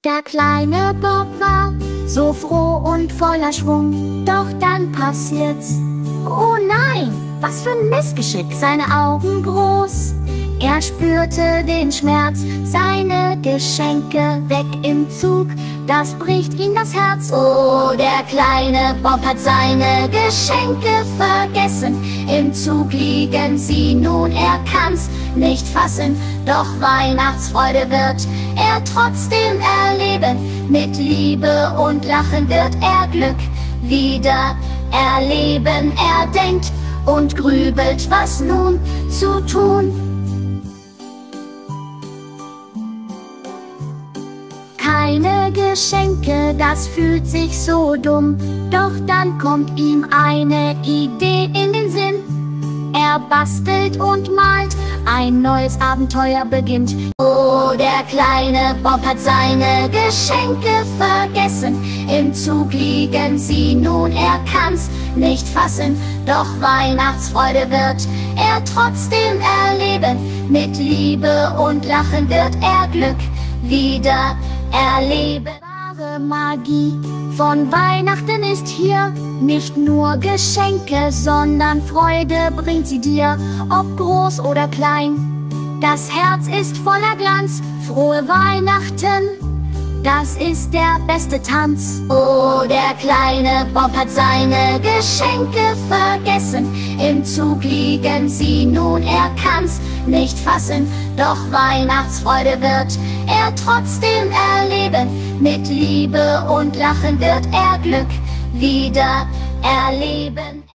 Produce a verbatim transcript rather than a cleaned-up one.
Der kleine Bob war so froh und voller Schwung, doch dann passiert's. Oh nein, was für ein Missgeschick, seine Augen groß. Er spürte den Schmerz, seine Geschenke weg im Zug, das bricht ihm das Herz. Oh, der kleine Bob hat seine Geschenke vergessen. Im Zug liegen sie nun, er kann's nicht fassen. Doch Weihnachtsfreude wird er trotzdem erleben. Mit Liebe und Lachen wird er Glück wieder erleben. Er denkt und grübelt, was nun zu tun. Keine Geschenke, das fühlt sich so dumm. Doch dann kommt ihm eine Idee in den Sinn. Er bastelt und malt, ein neues Abenteuer beginnt. Oh, der kleine Bob hat seine Geschenke vergessen. Im Zug liegen sie nun, er kann's nicht fassen. Doch Weihnachtsfreude wird er trotzdem erleben. Mit Liebe und Lachen wird er Glück wieder erleben. Wahre Magie von Weihnachten ist hier. Nicht nur Geschenke, sondern Freude bringt sie dir, ob groß oder klein. Das Herz ist voller Glanz, frohe Weihnachten, das ist der beste Tanz. Oh, der kleine Bob hat seine Geschenke vergessen. Im Zug liegen sie nun, er kann's nicht fassen. Doch Weihnachtsfreude wird er trotzdem erleben. Mit Liebe und Lachen wird er Glück wieder erleben.